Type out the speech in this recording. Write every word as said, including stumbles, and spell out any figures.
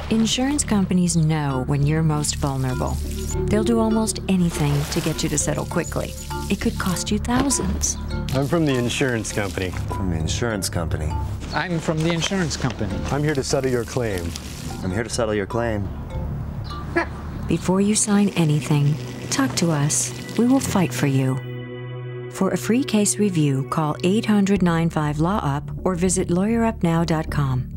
Insurance companies know when you're most vulnerable. They'll do almost anything to get you to settle quickly. It could cost you thousands. I'm from the insurance company. From the insurance company. I'm from the insurance company. I'm here to settle your claim. I'm here to settle your claim. Before you sign anything, talk to us. We will fight for you. For a free case review, call eight hundred, nine five, L A W, or visit lawyer up now dot com.